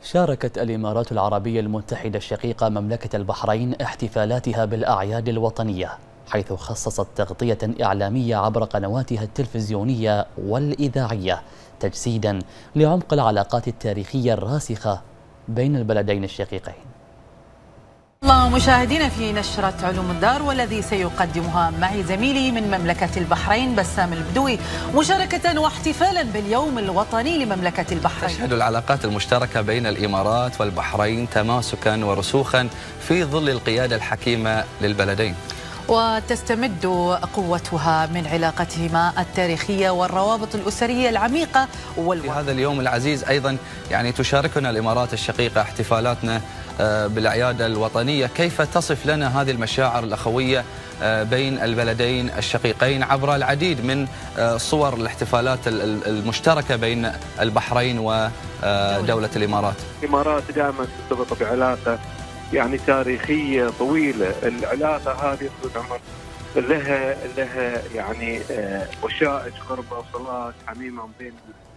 شاركت الإمارات العربية المتحدة الشقيقة مملكة البحرين احتفالاتها بالأعياد الوطنية، حيث خصصت تغطية إعلامية عبر قنواتها التلفزيونية والإذاعية تجسيدا لعمق العلاقات التاريخية الراسخة بين البلدين الشقيقين. الله مشاهدينا في نشرة علوم الدار، والذي سيقدمها معي زميلي من مملكة البحرين بسام البدوي، مشاركة واحتفالا باليوم الوطني لمملكة البحرين. تشهد العلاقات المشتركة بين الإمارات والبحرين تماسكا ورسوخا في ظل القيادة الحكيمة للبلدين، وتستمد قوتها من علاقتهما التاريخية والروابط الأسرية العميقة. في هذا اليوم العزيز أيضا تشاركنا الإمارات الشقيقة احتفالاتنا بالأعياد الوطنية. كيف تصف لنا هذه المشاعر الأخوية بين البلدين الشقيقين عبر العديد من صور الاحتفالات المشتركة بين البحرين ودولة الإمارات؟ الإمارات دائما ترتبط بعلاقة تاريخية طويلة. العلاقة هذه طول العمر لها وشائج قرب وصلات حميمة بين